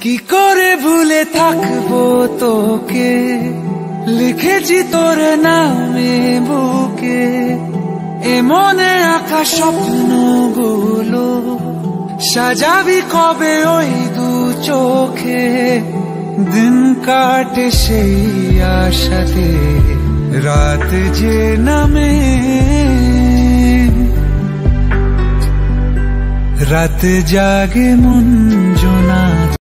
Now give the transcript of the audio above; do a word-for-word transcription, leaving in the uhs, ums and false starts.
কি করে ভুলে থাকবো তোকে, লিখেছি তোর নামে বুকে, এ মনে আঁকা স্বপ্নগুলো সাজাবি কবে ওই দু চোখে। দিন কাটে সেই আশাতে, রাত যে নামে, রাত জাগে মন জোনা।